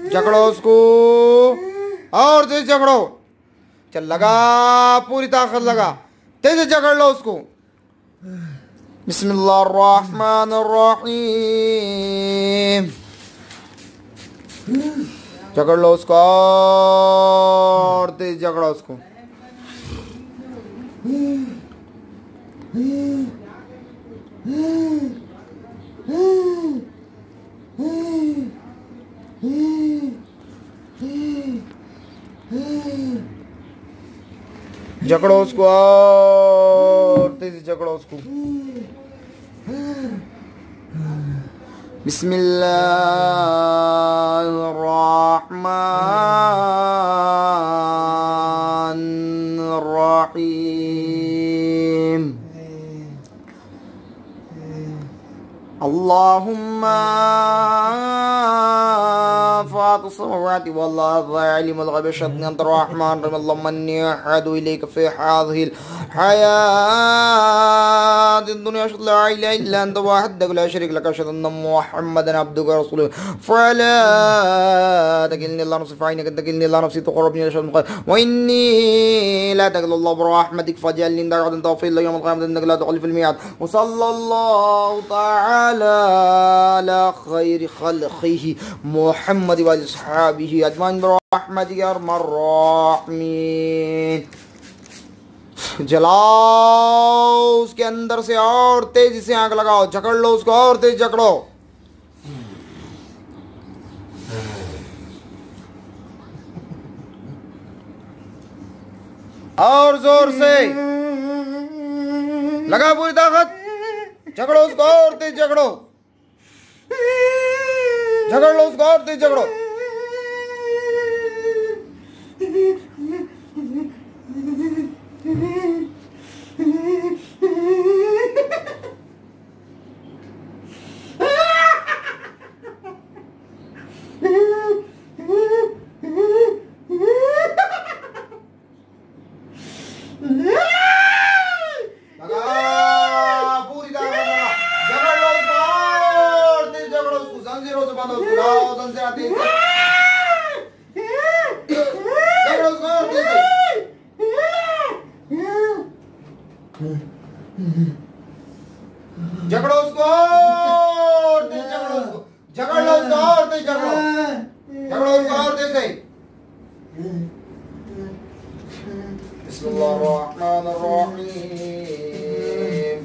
जकड़ो उसको और तेज जकड़ो। चल लगा, पूरी ताकत लगा, तेज जकड़ लो उसको। बिस्मिल्लाहिर्रहमानिर्रहीम। जकड़ लो उसको और तेज जकड़ो उसको। जकड़ो उसको और तेजी जकड़ो उसको। बिस्मिल्लाहिर्रहमानिर्रहीम। अल्लाहुम्मा फातिर समावाति वल अर्द आलिमुल गैबि शअनी अंत अर्रहमान अर्रहीम। अल्लाहुम्मा अन्नी अहदु इलैका फी हाज़िहिल हयातिद दुनिया ला इलाहा इल्ला अंता वहदक ला शरीका लक अशहदु अन्ना मुहम्मदन अब्दुका व रसूलुहु फला तकिलनी इला नफ्सी फइन्नक तकिलनी इला नफ्सी तुक़र्रिबनी इला शay'in व इन्नी ला तक़ल्लु अल्लाह बिरहमतिक फजअलनी दअवतन तग़फिर ली यौमल क़ियामति इन्नका ला तुख़लिफुल मियाद। व सल्लल्लाहु तआला अला खैरि खल्क़िही मुहम्मद व अस्हाबिही अजमाइन बिरहमतिक या अरहमर राहिमीन। जलाओ उसके अंदर से और तेजी से आग लगाओ, जकड़ लो उसको और तेज जकड़ो। और जोर से लगा पूरी ताकत, जकड़ो उसको और तेज जकड़ो। झगड़ लो उसको और तेज झगड़ो। झगड़ो उसको और तेज झगड़ो उसको, झगड़ लो उसको और तेज झगड़ो, झगड़ो उसको और तेज से। बिस्मिल्लाहिर्रहमानिर्रहीम।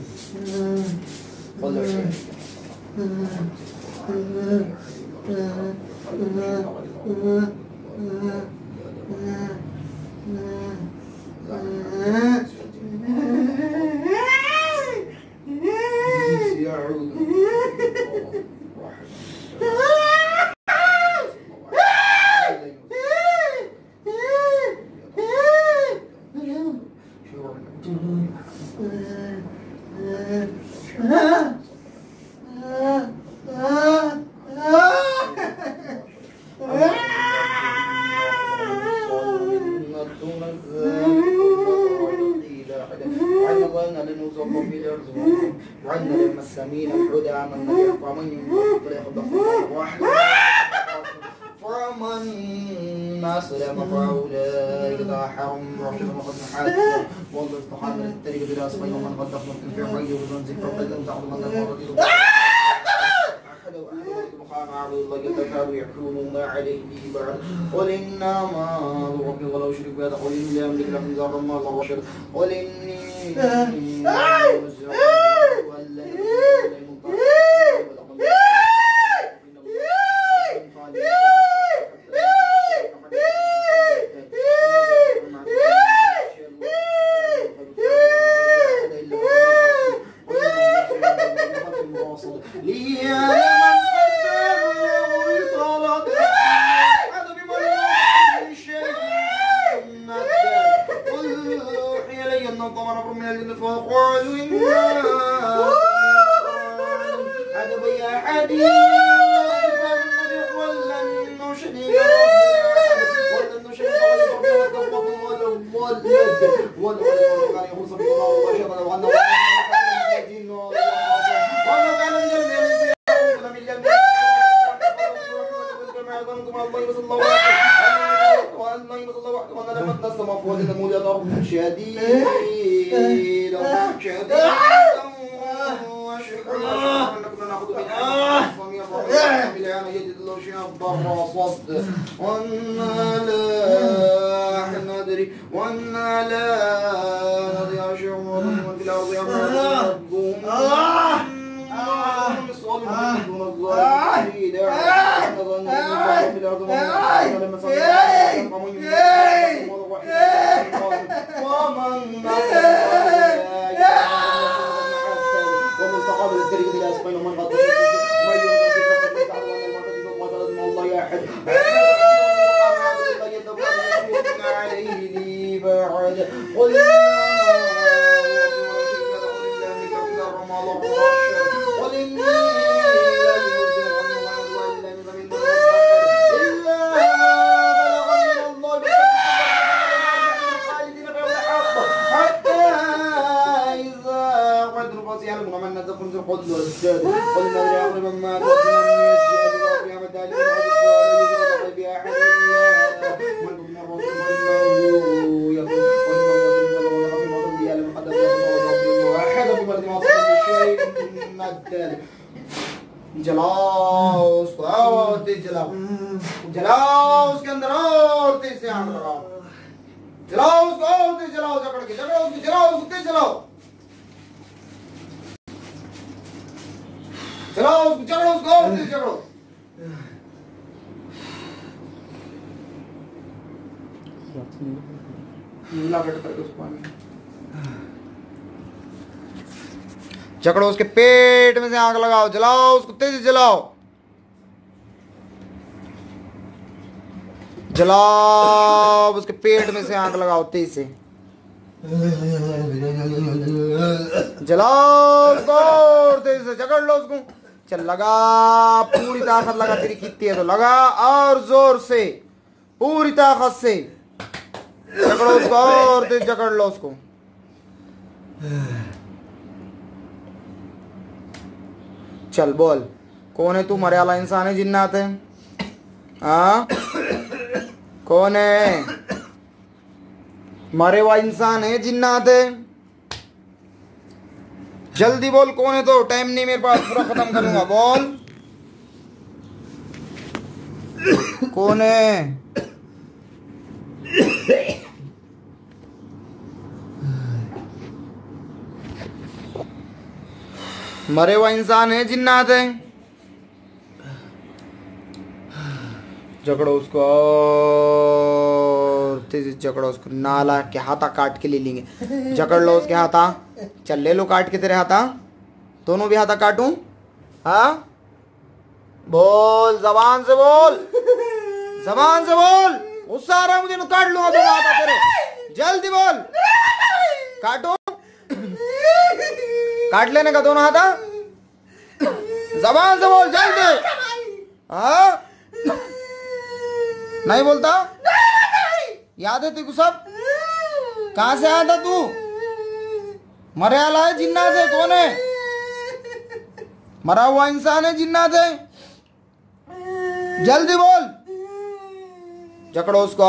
قل إنما ربي ولا أشرك به قل إني لا أملك لكم ضرا ولا رشدا قل إني जलाओ उसको और तेज जलाओ, जलाओ उसके अंदर और तेज से आग लगाओ, जलाओ उसको और तेज जलाओ, जकड़ के जलाओ उसको, जलाओ उसको तेज जलाओ, जलाओ उसको, जकड़ो उसको और तेज जकड़ो। जकड़ो उसके पेट में से आग लगाओ, जलाओ उसको तेज जलाओ, जलाओ उसके पेट में से आग लगाओ तेज से, जलाओ उसको और तेज से, जकड़ लो उसको। चल लगा, पूरी ताकत लगा, तेरी कितनी है तो लगा, और जोर से पूरी ताकत से जकड़ो उसको और तेज जकड़ लो उसको। चल बोल, कौन है तू? मरे वाला इंसान है, जिन्नात है? हाँ कौन है? मरे हुआ इंसान है, जिन्नात है? जल्दी बोल कौन है? तो टाइम नहीं मेरे पास, पूरा खत्म करूंगा। बोल कौन है? मरे हुआ इंसान है, जिन्नात है? जकड़ो उसको और तेज जकड़ो उसको, नाला के हाथा काट के ले लेंगे। जकड़ लो उसके हाथा, चल ले लो काट के तेरे हाथा, दोनों भी हाथा काटूं? हाँ बोल, जबान से बोल, जबान से बोल, गुस्सा आ रहा है मुझे, तो काट लूंगा दोनों हाथा तेरे। जल्दी बोल, काटो, काट लेने का दोनों हाथा, जबान से बोल जल्दी। हाँ नहीं बोलता? याद है तेरे को सब? कहां से आया था तू? मरे वाला है, जिन्नात है? कौन है? मरा हुआ इंसान है, जिन्नात है? जल्दी बोल। जकड़ो उसको,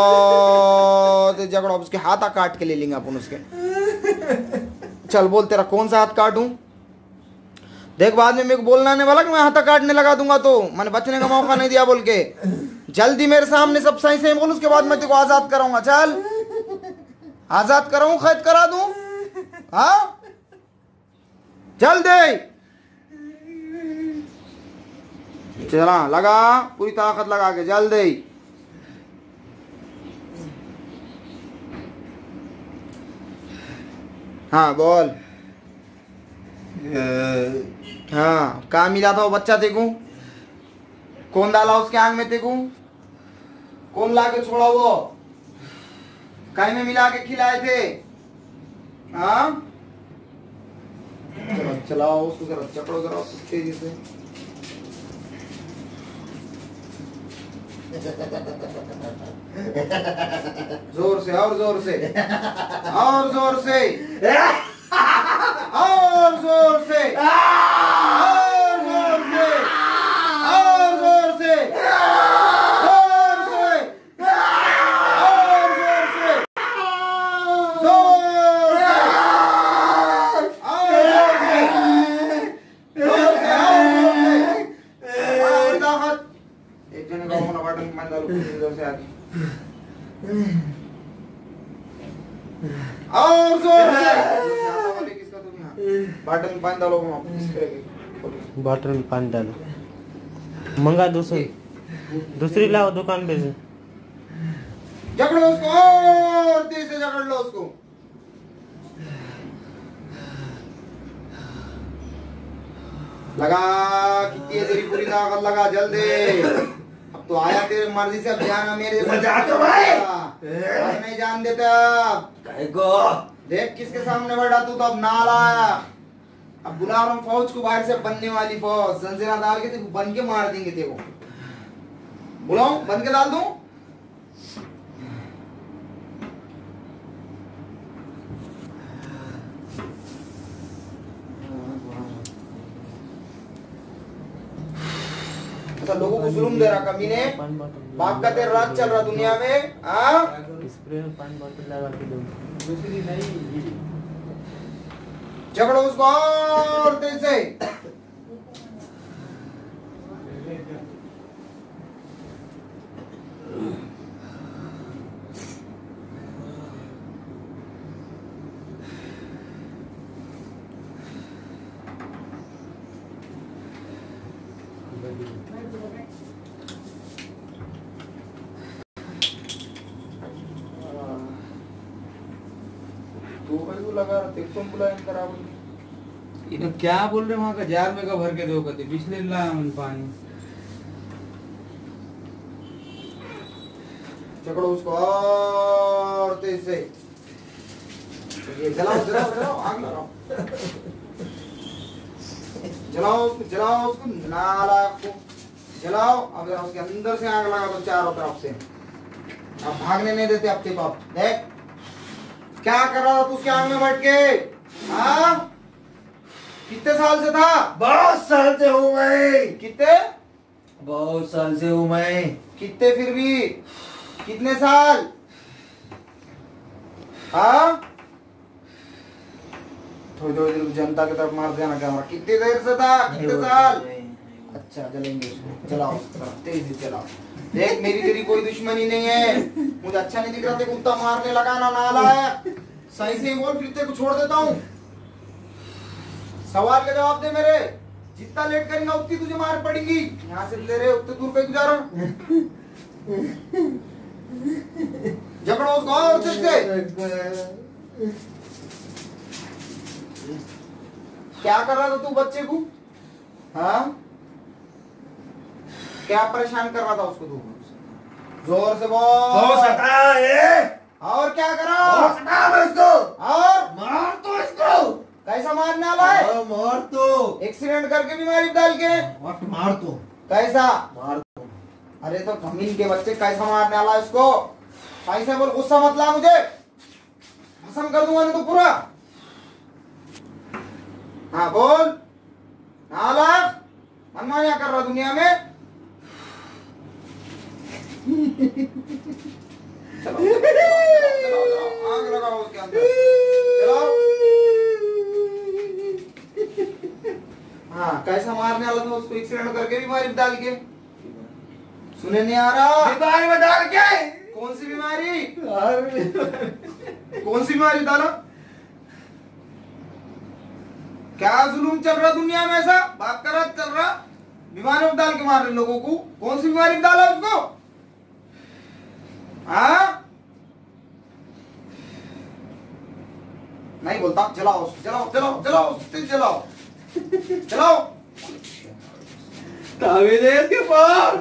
जकड़ो उसके हाथा काट के ले लेंगे अपन उसके। चल बोल, तेरा कौन सा हाथ काटूं? देख बाद में मेरे को बोलना नहीं वाला कि मैं हाथा काटने लगा दूंगा, तो मैंने बचने का मौका नहीं दिया बोल के। जल्दी मेरे सामने सब सही सही बोल, उसके बाद मैं तेरे को आजाद कराऊंगा। चल आजाद कराऊं, कैद करा दूं? हाँ जल्दी चला, लगा पूरी ताकत लगा के, जल्दी। हाँ बोल। हाँ कहाँ मिला था वो बच्चा तेको? कौन डाला उसके आंख में तेको? कौन ला के छोड़ा वो? कहीं में मिला के खिलाए थे? हाँ चलो चलाओ उसको, जरा चकड़ो जरा तेजी से। जोर से और जोर से और जोर से और जोर से और जोर से और जोर से और जोर से किसका तुम यहाँ बाटल में पानी डालो बॉटल में पानी डालो मंगा दूसरी लाओ दुकान पे से जकड़ो उसको और तेज से जकड़ लो उसको लगा कितनी है तेरी पूरी ताकत लगा जल्दी अब तो आया तेरे मर्जी से अब जाना मेरे नहीं जान देता देख किसके सामने बैठा तू तो अब नाल आया अब बुला रहा हूँ फौज को बाहर से बनने वाली फौज जंजीरा डाल के तेरे बन के मार देंगे तेरे को बुलाऊं बन के डाल दूं ऐसा लोगों को जुल्म दे रहा कमीने बाप का तेरा राज चल रहा दुनिया में स्प्रे में पानी बोतल लगा के दो दूसरी नहीं झगड़ो उसको और तेज से तो लगा तुम बुलाएं खराब इन्हें क्या बोल रहे वहां का जार में का भर के दो कहते पिछले लाया मन पानी चकड़ो उसको और तेज से ये जलाओ जलाओ जलाओ आग लगाओ जलाओ उसको नाला को जलाओ अब जरा उसके अंदर से आग लगा दो चारों तरफ से अब भागने नहीं देते अब तेरे बाप देख क्या कर रहा था तू उसके आग में बैठ के हाँ कितने साल से था बहुत साल से हूँ मैं कितने बहुत साल से हूँ मैं कितने फिर भी कितने साल हाँ थोड़ी थोड़ी देर जनता की तरफ मार देना कैमरा कितनी देर से था कितने साल अच्छा जलेंगे उसको चलाओ तेजी चलाओ देख मेरी तेरी कोई दुश्मनी नहीं है मुझे अच्छा नहीं दिख रहा था कुत्ता मारने लगा ना नाला है सही से बोल फिर तेरे को छोड़ देता हूँ सवाल का जवाब दे मेरे जितना लेट करेंगे उतनी तुझे मार पड़ेगी यहाँ से ले रहे उतने दूर पे गुजारा झगड़ो उसको और से क्या कर रहा था तू बच्चे को हाँ क्या परेशान कर रहा था उसको तू जोर से बोल सताया है और क्या करा इसको और मार तो इसको कैसा मारने वाला है मार तो एक्सीडेंट करके बीमारी डाल के मार तो कैसा मार तो अरे तो कमीन के बच्चे कैसा मारने वाला है इसको सही से बोल गुस्सा मत ला मुझे भस्म कर दूंगा नहीं तो पूरा हाँ बोल नालायक मनमानिया कर रहा दुनिया में चलो, आग लगाओ उसके अंदर चलो हाँ कैसा मारने वाला था उसको एक्सीडेंट करके बीमारी डाल के सुने नहीं आ रहा बीमारी में डाल के कौन सी बीमारी कौन सी बीमारी डाला क्या जुलूम चल रहा दुनिया में ऐसा बात कर रहा चल रहा बीमारी में डाल के मार रहे लोगों को कौन सी बीमारी डाला उसको हाँ नहीं बोलता जलाओ जलाओ जलाओ जलाओ तेज जलाओ चलाओ तावीज़ है इसके पास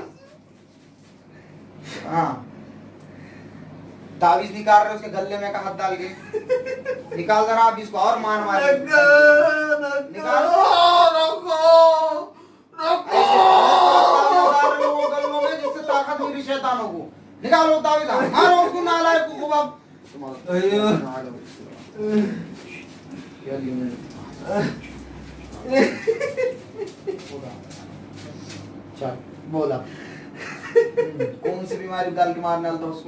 हाँ तावीज निकाल रहे उसके गले में का हाथ डाल के निकाल जरा आप इसको और मार मार निकाल गलों में जिससे ताकत मिली शैतानों को निकालो तावीज मारो उसको नालायक को बाप चल बोला कौन सी बीमारी डाल के मारने वाला था उसको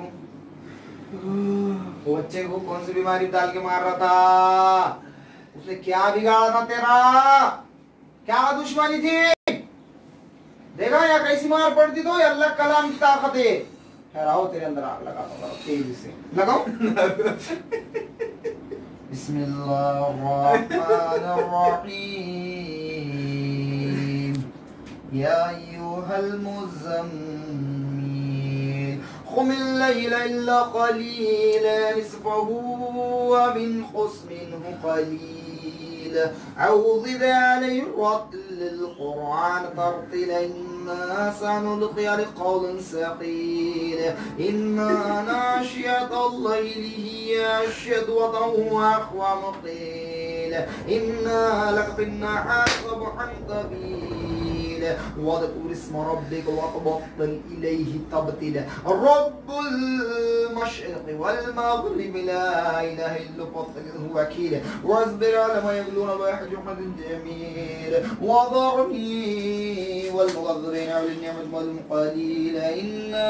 वो बच्चे को कौन सी बीमारी डाल के मार रहा था उसने क्या बिगाड़ा था तेरा क्या दुश्मनी थी देखा या कैसी मार पड़ती तो ये अल्लाह कलाम की ताकत है ठहराओ तेरे अंदर आग लगा दो तेजी से लगाओ बिस्मिल्लाहिर्रहमानिर्रहीम या अय्युहल मुज़म्मिल क़ुमिल लैला इल्ला क़लीलन निस्फ़हु व इंक़ुस मिन्हु क़लीला औ ज़िद अलैहि वरत्तिलिल क़ुरआन तर्तीला इन्ना सनुल्क़ि अलैका क़ौलन सक़ीला इन्ना नाशियतल लैलि हिया अशद्दु वतअन व अक़वामु क़ीला इन्ना लका बिन्नहारि सबहन तवीला واذكر اسم ربك وتبتل إليه تبتيلا رب المشرق والمغرب لا إله إلا هو فاتخذه وكيلا واصبر على ما يقولون بحجة جميل وذرني والمغذرين على النعمة والقليلا إنا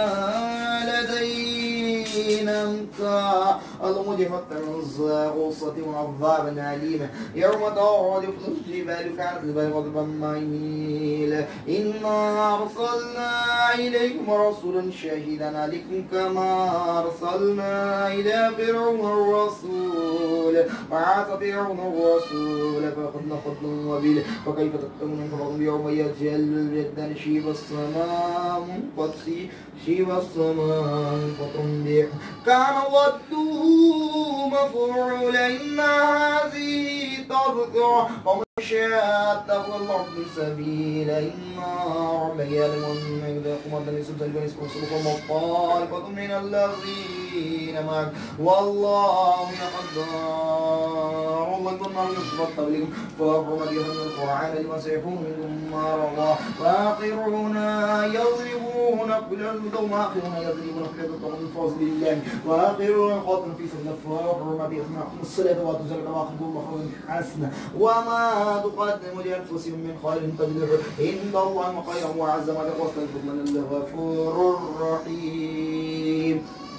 لدينا المجمة الغصة وعذابا أليما يوم تعرض الجبال كانت الجبال غضبا مهيلا إنا أرسلنا إليكم رسولا شهيدا عليكم كما أرسلنا إلى فرعون الرسول فعاص فرعون الرسول فأخذنا خذا وبيلا فكيف تتقون فضل يوم يجعل الجدان شيب السماء منقصي شيب السماء فتنبح كان وده مفعولا إن هذه تذكرة ومن شاء اتخذ الله سبيلا إنا ربك يعلم أن إذا قمت ليسوا تلقون اسمه صدقهم الطائفة من الذين معك والله يقدر الله يقول ما يصبر قبلكم فأخرون بهم القرآن لما سيكون منكم ما رضى وآخرون يضربون كل الهدى وآخرون يضربون كل الهدى من فضل الله وآخرون خاطر في سبيل فأخرون بهم الصلاة وتزكى وآخرون الله حسنة وما تقدموا لأنفسهم من خير تجدوه إن الله خيرا وعز وجل واستغفر من الله غفور रहीम।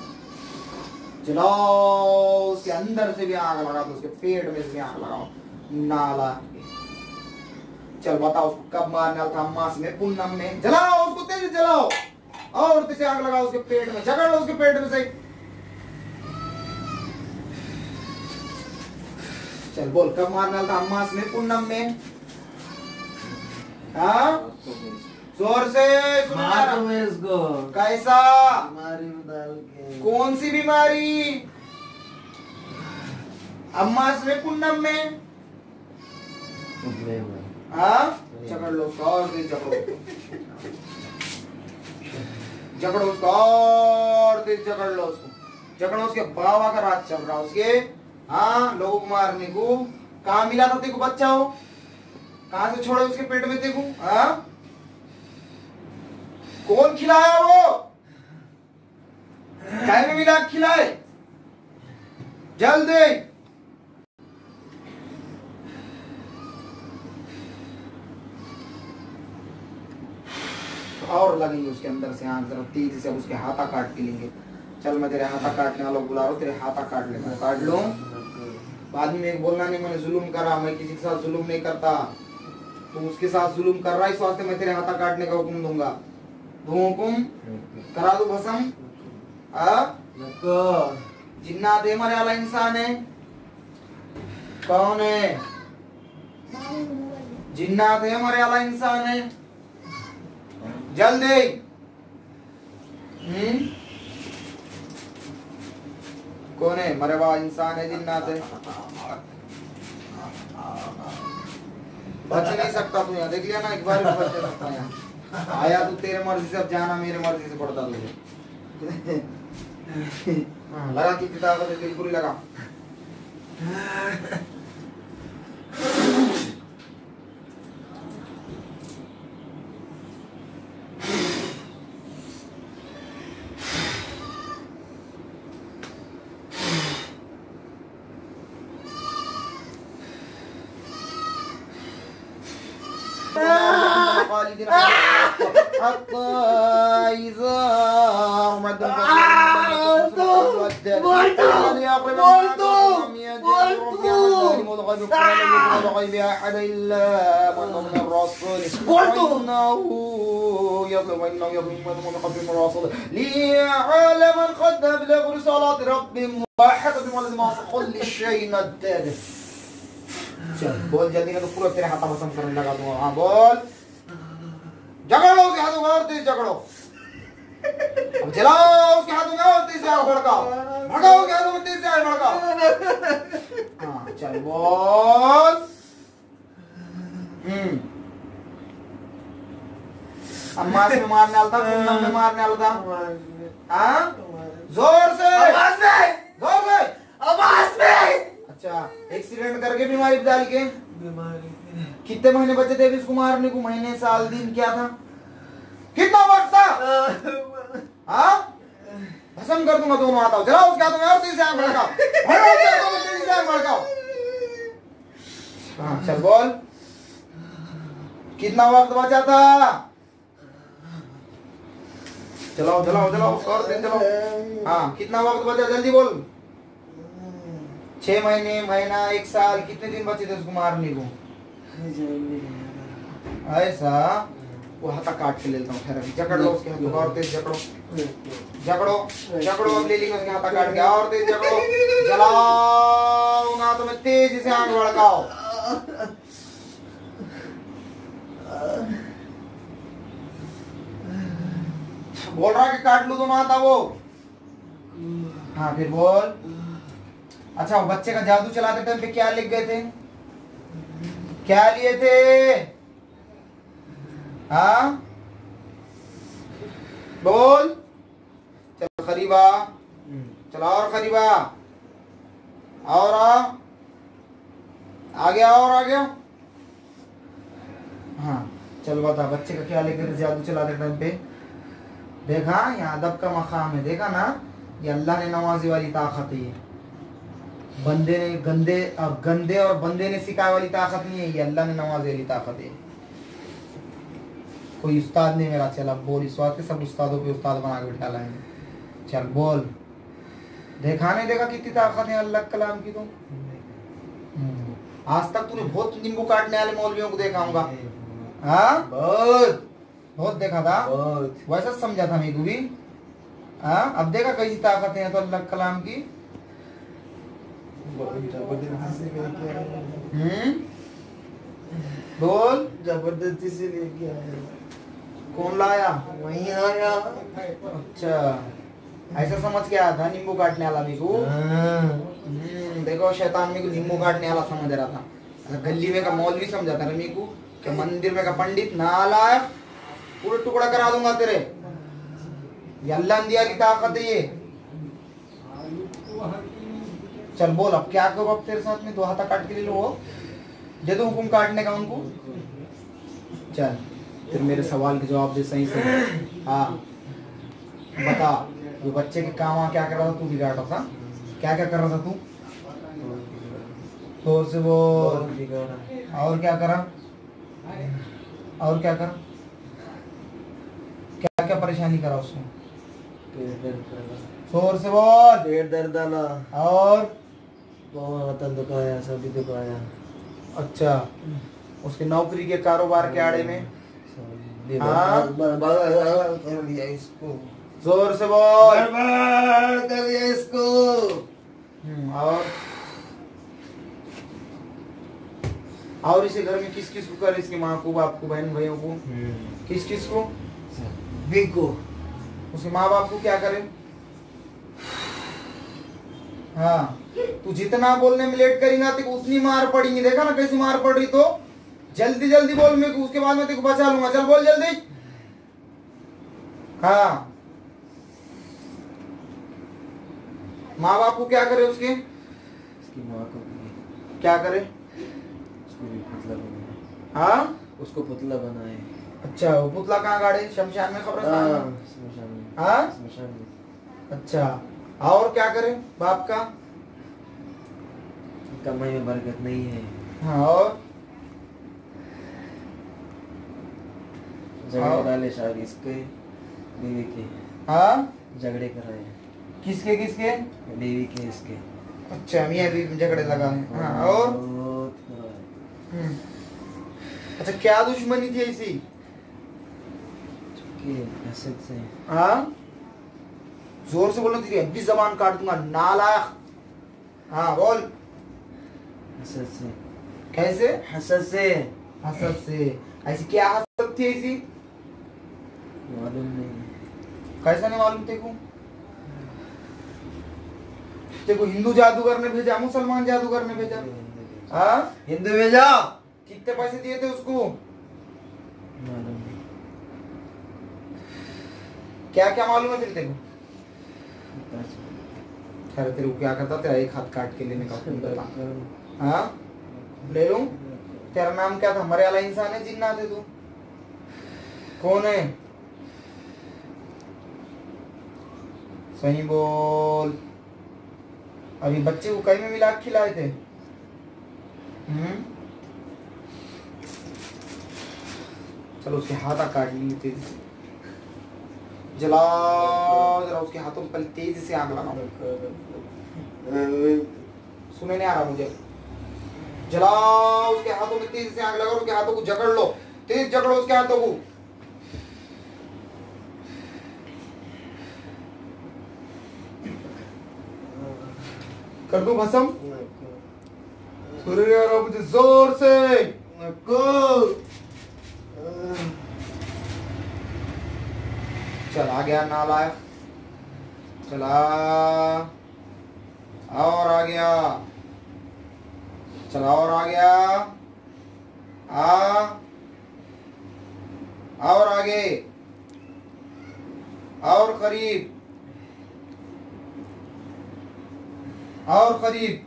जलाओ, उसके अंदर से भी आग लगा दो, उसके पेट में से भी आग लगाओ, नाला। चल बताओ उसको कब मारना था? मास में, पूनम में। जलाओ उसको, तेजी जलाओ और तेज आग लगाओ उसके पेट में, जकड़ लो उसके पेट में से। चल बोल, कब मारना था? मास में, पूनम में? हाँ जोर से सुनो इसको। कैसा? बीमारी में डाल के। कौन सी बीमारी? अम्मास में, पूनम में? हाँ जकड़ लो उसको और तेज जकड़ो, जकड़ो उसको और तेज जकड़ लो उसको, जकड़ो। उसके बाबा का राज चल रहा उसके। हाँ लोगों को मारने को। कहाँ मिला था तेको बच्चा हो? कहाँ से छोड़े उसके पेट में तेको? हाँ कौन खिलाया वो? क्या में मिला खिलाए? जल्दी। और लगेंगे उसके अंदर से आग जरा तेजी से, उसके हाथा काट के लेंगे। चल मैं तेरे हाथा काटने वालों को बुला रहा हूँ, तेरे हाथा काट ले, मैं काट लूं। बाद में एक बोलना नहीं मैंने जुल्म करा, मैं किसी के साथ जुल्म नहीं करता, तू उसके साथ जुल्म कर रहा है, इस वास्ते मैं तेरे हाथा काटने का हुक्म दूंगा। दूं हुक्म? करा दो भस्म? जिन्नात है मरे वाला इंसान है? कौन है? जिन्नात है मरे वाला इंसान है? जल्दी। कौन है? मरे वाला इंसान है, जिन्नात है? बच नहीं सकता तू, यहाँ देख लिया ना, एक बार भी बच नहीं सकता यहाँ। आया तो तेरे मर्जी से, अब जाना मेरे मर्जी से पड़ता तुझे। लगा कितनी ताकत है तेरी, पूरी लगा। बिफअल बिगैब अहद इल्ला मुहम्मद रसूल बोल तू। इन्नहु यस्लम मुहम्मद कफीम रसूल लियअलम क़द अबलगु रिसालात रब्बिहिम व अहद बिमा लज़िम कुल्ल शैइन अदद। चल बोल जल्दी, नहीं तो पूरा तेरे हाथ भस्म करने लगा दूंगा। हाँ बोल, झगड़ो उसके हाथों में और तेज झगड़ो, अब चलाओ उसके हाथों में और तेज से आग भड़काओ, भड़काओ उसके हाथों में तेज से आग भड़काओ। हाँ चल बोल। अम्मा से मारने वाला था, कुन्ना में मारने वाला था। हाँ जोर से, आवाज में, जोर से, आवाज में। अच्छा, एक्सीडेंट करके बीमारी डाल के, कितने महीने बचे थे इसको मारने को? महीने, साल, दिन क्या था? कितना वक्त था? हाँ भस्म कर दूंगा दोनों हाथों। चलाओ उसके हाथों में और तेज से आग भड़काओ, भड़काओ उसके हाथों में तेज से आग भड़काओ। हाँ चल बोल, कितना वक्त बचा था? चलाओ चलाओ चलाओ और तेज चलाओ। हाँ कितना वक्त बचा, जल्दी बोल। 6 महीने, महीना, 1 साल, कितने दिन बचे थे उसको मारने को? ऐसा वो हाथा काट के ले लेता हूँ। खैर जकड़ लो उसके हाथ और तेज जकड़ो, जकड़ो जकड़ो, अब ले लेंगे उसके हाथा काट के और तेज जकड़ो। जलाओ ना तो मैं तेजी से आग भड़काओ। बोल रहा कि काट लूं दोनों हाथा वो? हाँ फिर बोल। अच्छा वो बच्चे का जादू चलाते टाइम पे क्या लिख गए थे, क्या लिए थे? हाँ बोल। चल खरीबा, चला और खरीबा, और आ गया और आ गया। हाँ चल बता बच्चे का क्या लिख गए थे जादू चलाते टाइम पे? देखा यहाँ अदब का मकाम है, देखा ना, ये अल्लाह ने नवाजी वाली ताकत है। ये बंदे ने गंदे और बंदे ने सिखाए वाली ताकत नहीं है, ये अल्लाह ने नवाजी वाली ताकत है। कोई उस्ताद नहीं मेरा। चल अब बोल, इस बात के सब उस्तादों पे उस्ताद बना के बिठा लाएंगे। चल बोल, देखा नहीं देखा कितनी ताकत है अल्लाह कलाम की? तो आज तक तूने बहुत नींबू काटने वाले मौलवियों को देखा होगा। हाँ बहुत बहुत देखा था, वैसा समझा था मेरे को भी। हाँ अब देखा कैसी ताकत है तो अल्लाह कलाम की। बोल, जबरदस्ती से लेके आया। कौन लाया? वही आया। अच्छा ऐसा समझ के आया था नींबू काटने वाला मेरे को। देखो शैतान मेरे को नींबू काटने वाला समझ रहा था, गली में का मौलवी समझा था मेरे को कि मंदिर में का पंडित नालायक, पूरे टुकड़ा करा दूंगा तेरे। ये अल्लाह ने दिया की ताकत है ये। चल बोल अब क्या करो अब तेरे साथ में? 2 हाथा काट के ले लो, वो दे दो हुक्म काटने का उनको। चल फिर मेरे सवाल के जवाब दे सही से। हाँ बता, वो बच्चे के काम क्या कर रहा था तू? बिगाड़ रहा था? क्या क्या कर रहा था तू? जोर से बोल। और क्या करा? और क्या करा? क्या क्या परेशानी करा उसको? जोर से बोल। पेट दर्द आना और बहुत दुखाया, सभी दुखाया। अच्छा उसके नौकरी के कारोबार के आड़े में? हाँ इसको जोर से बोल। बर्बाद कर दिया इसको। और इसे घर में किस किस को कर? इसकी माँ को, बाप को, बहन भाइयों को, किस किस को? बिको। उसके माँ बाप को क्या करे? हाँ तू जितना बोलने में लेट करेगा तेरे को उतनी मार पड़ेगी। देखा ना कैसी मार पड़ रही? तो जल्दी जल्दी बोल, मेरे को उसके बाद मैं तेरे को बचा लूंगा। चल बोल जल्दी। हाँ माँ बाप को क्या करे उसके? उसकी माँ को क्या करे? उसको भी पुतला बनाए। हाँ उसको पुतला बनाए। अच्छा वो पुतला कहाँ गाड़े? शमशान में, कब्रिस्तान में? स्मशान में। हाँ स्मशान में। अच्छा और क्या करे बाप का? कमाई में बरकत नहीं है। हाँ और झगड़े डाले शादी इसके बीवी के। हाँ झगड़े कराए किसके किसके? बीवी के इसके। अच्छा मियाँ भी झगड़े लगा है। हाँ और अच्छा क्या दुश्मनी थी ऐसी? हसद से। हाँ जोर से बोलो, तेरी अभी जबान काट दूंगा नालायक। हाँ बोल। हसद से। कैसे? हसद से। हसद से। ऐसी क्या हसद थी ऐसी? मालूम नहीं। कैसा नहीं मालूम तेको? तेको हिंदू जादूगर ने भेजा मुसलमान जादूगर ने भेजा? हाँ हिंदू भेजा। कितने पैसे दिए थे उसको? मालूम नहीं। क्या क्या मालूम है फिर तेको? खैर तेरे को क्या करता, तेरा एक हाथ काट के लेने का हुक्म करता। हाँ ले लूं? तेरा नाम क्या था? मरे वाला इंसान है जिन्नात है तू? कौन है? सही बोल। अभी बच्चे को कहीं में मिला के खिलाए थे? चलो उसके हाथ काट लिए तेजी से, जलाओ जरा उसके हाथों में, पहले तेजी से आग लगाओ। सुने नहीं आ रहा मुझे? जलाओ उसके हाथों में, तेजी से आग लगाओ, उसके हाथों को जकड़ लो, तेज जकड़ो उसके हाथों को। कर दूं भस्म? सूर्य मुझे जोर से चल आ गया नालायक, चला और आ गया, चला और आ गया, और आगे, और करीब, और करीब,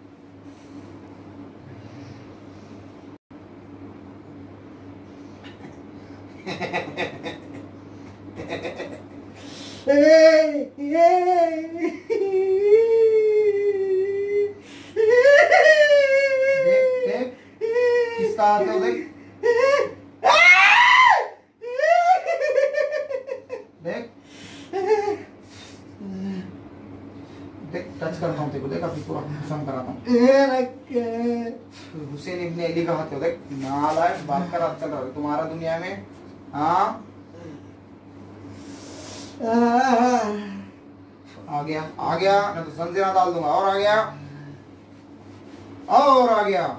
देख किसका हाथ है देख, देख देख टच करता हूँ तेरे को, देख अभी पूरा खत्म कराता हूँ। हुसैन इब्न अली का हाथ है देख, नालायक बात कर, चल रहा है तुम्हारा दुनिया में। हाँ आ गया, आ गया, मैं तो जंजीरा डाल दूंगा, और आ गया, और आ गया,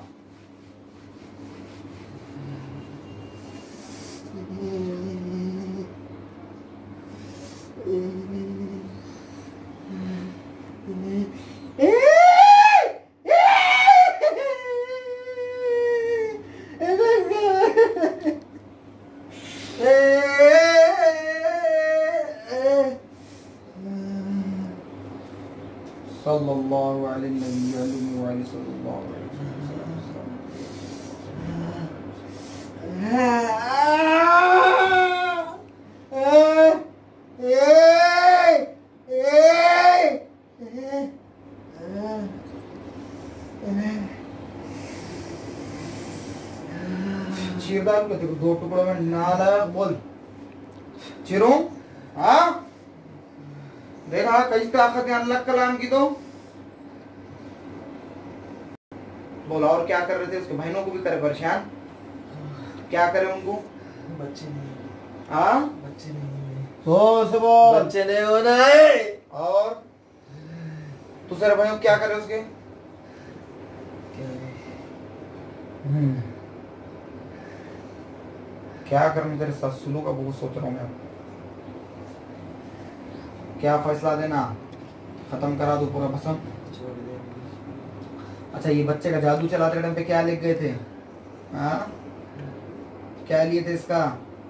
सल्लल्लाहु अलैहि चीर डाल देखो दो टुकड़ों में, नालायक बोल चिरूं? हाँ देखा कैसी ताकत है अल्लाह कलाम की। तो बोला और क्या कर रहे थे? उसके बहनों को भी करे परेशान, क्या करे उनको? बच्चे नहीं। हाँ बच्चे नहीं। से बोल, बच्चे नहीं होना है। और दूसरे भाइयों क्या करे उसके? क्या करूं? तेरे ससुलों का बहुत सोच रहा हूं मैं, क्या फैसला देना? खत्म करा दो पूरा भस्म? छोड़ दे। अच्छा ये बच्चे का जादू चलाते टाइम पे क्या लिख गए थे? हाँ क्या लिए थे इसका?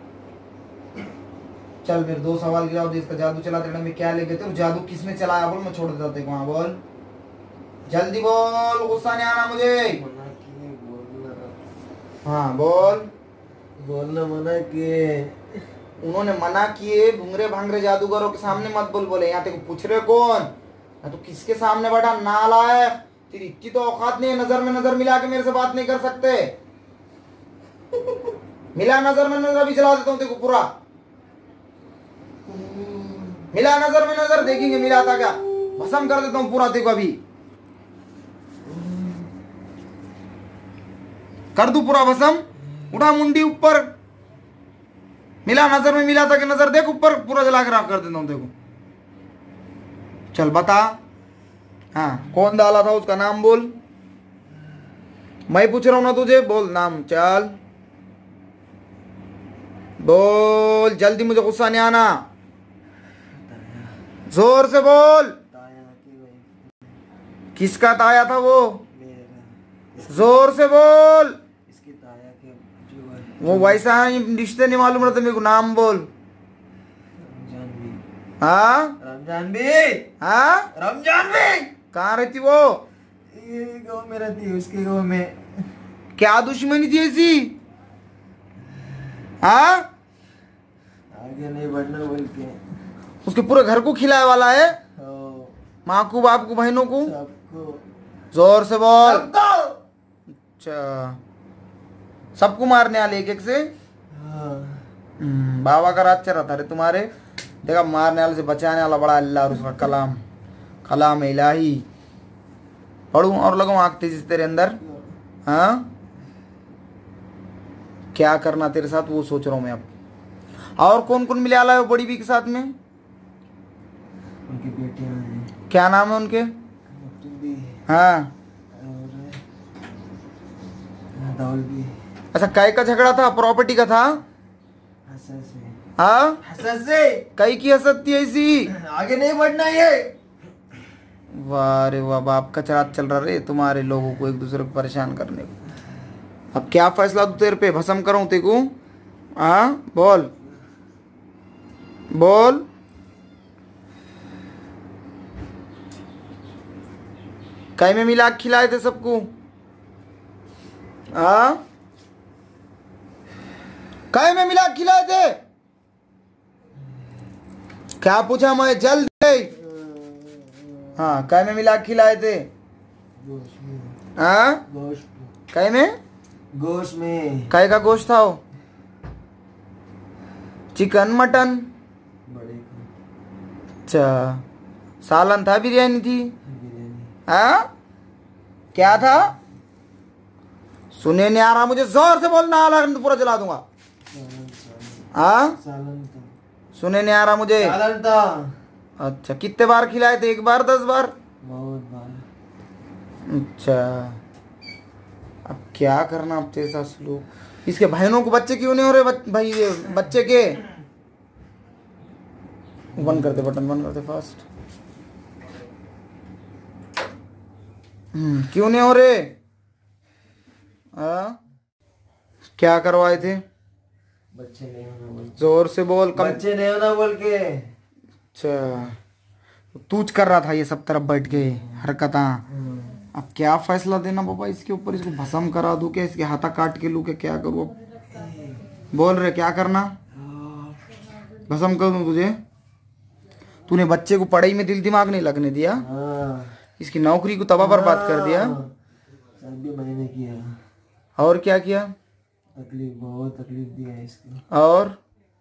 चल मेरे दो सवाल गिराओ, इसका जादू चलाते टाइम में क्या लिख गए थे? जादू किसने चलाया बोल, मैं छोड़ देता तेरे को। हाँ बोल जल्दी बोल, गुस्सा नहीं आना मुझे। मना किए बोलना। हाँ बोल। बोलना मना किए। उन्होंने मना किए, भूंगरे भांगरे जादूगरों के सामने मत बोल। बोले यहाँ तेरे को पूछ रहे कौन? तो किसके सामने बैठा नालायक? तेरी इतनी तो औकात नहीं है, नजर में नजर मिला के मेरे से बात नहीं कर सकते। मिला नजर में नजर, अभी चला देता हूँ तेरे को पूरा। मिला नजर में नजर, देखेंगे मिला था क्या? भस्म कर देता हूँ पूरा तेरे को अभी। कर दूं पूरा भस्म? उठा मुंडी ऊपर, मिला नजर में, मिला था कि नजर देख ऊपर, पूरा जला के राख कर देता हूं। देखो चल बता, हाँ कौन डाला था उसका नाम बोल। मैं पूछ रहा हूं ना तुझे, बोल नाम, चल बोल जल्दी, मुझे गुस्सा नहीं आना, जोर से बोल। किसका ताया था वो? जोर से बोल। इसकी ताया के जो है वो वैसा है, रिश्ते नहीं मालूम रहते मेरे को, नाम बोल। रमजान भी, हाँ रमजान भी, हाँ, रमजान भी। कहाँ रहती वो? ये गाँव में रहती है, उसके गाँव में। क्या दुश्मनी थी ऐसी? हाँ, आगे नहीं बढ़ना बोल के उसके पूरे घर को खिलाए वाला है, हाँ, माँ को, बाप को, बहनों को। सबको, जोर से बोल। सबको। अच्छा, सबको मारने वाले एक एक से? हाँ, बाबा का राज चल रहा था रे तुम्हारे। देखा, मारने वाले से बचाने वाला बड़ा अल्लाह और उसका कलाम, कलाम इलाही। पढ़ूं और लगाऊं आग तेजी से तेरे अंदर? हाँ, क्या करना तेरे साथ वो सोच रहा हूं मैं अब। और कौन कौन मिले आला है वो बड़ी बी के साथ में? उनकी बेटियां हैं, क्या नाम है उनके? भी हाँ, और दाउल भी। अच्छा, काय का झगड़ा था? प्रॉपर्टी का था? हसन से, हाँ, हसन से। कई की हसद थी ऐसी? आगे नहीं बढ़ना ये। वाह रे वाह, बाप का चरात चल रहा रे तुम्हारे लोगों को एक दूसरे को परेशान करने को। अब क्या फैसला दूं तेरे पे, भस्म करूं तेरे को? हाँ बोल बोल। कई में मिला के खिलाए थे सबको? हाँ, कई में मिला के खिलाए थे? क्या पूछा मैं, जल्द? हाँ, कई में मिला के खिलाए थे? गोश्त में, हाँ, गोश्त, कई में? गोश्त में। काय का गोश्त था वो? Chicken, mutton? बड़े का अच्छा, सालन था, बिरयानी थी? बिरयानी। हाँ, क्या था? सुने नहीं आ रहा मुझे, जोर से बोलना, आला तो पूरा जला दूंगा। सालन, सालन, हाँ, सालन था, सुने नहीं आ रहा मुझे। सालन था। अच्छा, कितने बार खिलाए थे? एक बार, 10 बार? बहुत बार। अच्छा, अब क्या करना अब तेरे साथ सलूक। इसके बहनों को बच्चे क्यों नहीं हो रहे? भाई ये बच्चे के, बंद करते, बटन बंद करते फास्ट। क्यों नहीं हो रहे? क्या करवाए थे? बच्चे नहीं होना बोल, जोर से बोल, कम। बच्चे नहीं होना बोल के। अच्छा, तूच कर रहा था ये सब तरफ बैठ के हरकता। अब क्या फैसला देना बाबा इसके ऊपर? इसको भस्म करा दूं क्या? इसके हाथा काट के लूं क्या? क्या करूं अब? बोल रहे क्या करना? भस्म कर दूं तुझे? तूने बच्चे को पढ़ाई में दिल दिमाग नहीं लगने दिया, हाँ, इसकी नौकरी को तबाह बर्बाद कर दिया, सब भी मैंने किया। और क्या किया? तकलीफ, बहुत तकलीफ दिया है इसको। और